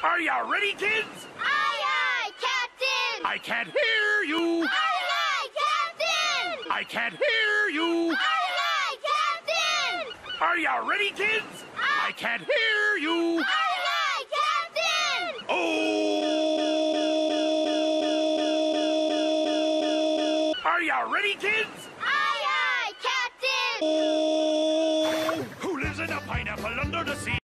Are ya ready, kids? Aye, aye, Captain! I can't hear you. Aye, aye, Captain! I can't hear you. Aye, aye, Captain! Are ya ready, kids? I can't hear you. Aye, aye, Captain! Oh! Are ya ready, kids? Aye, aye, Captain! Oh! Who lives in a pineapple under the sea?